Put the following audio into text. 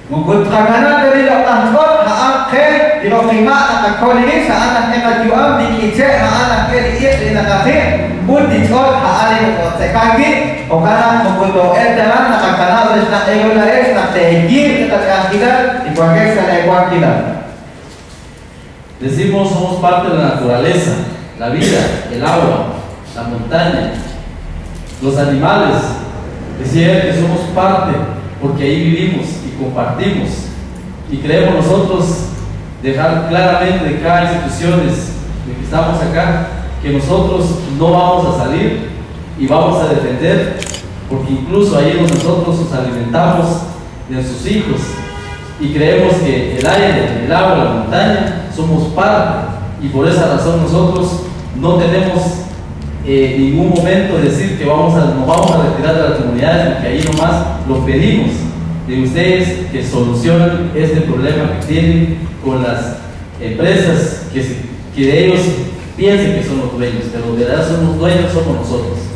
Mengutrakana dari dokter kot haam ke di lokima nak kau ini saat nak kita jual di kicet saat nak kita iat di nak kasih pun di kot haam ini kot sekali okana mengkuto jalan nak kana harus nak evaluasi nak tehgi kita kita di pakai sana igual kita. Decimos somos parte de la naturaleza, la vida, el agua, la montaña, los animales. Decía que somos parte porque ahí vivimos y compartimos, y queremos nosotros dejar claramente de cada institución de que estamos acá que nosotros no vamos a salir y vamos a defender, porque incluso ahí donde nosotros nos alimentamos de sus hijos, y creemos que el aire, el agua, la montaña somos parte, y por esa razón nosotros no tenemos ningún momento de decir que nos vamos a retirar de las comunidades, porque ahí nomás lo pedimos de ustedes que solucionen este problema que tienen con las empresas, que ellos piensen que son los dueños, pero los verdaderos somos dueños, somos nosotros.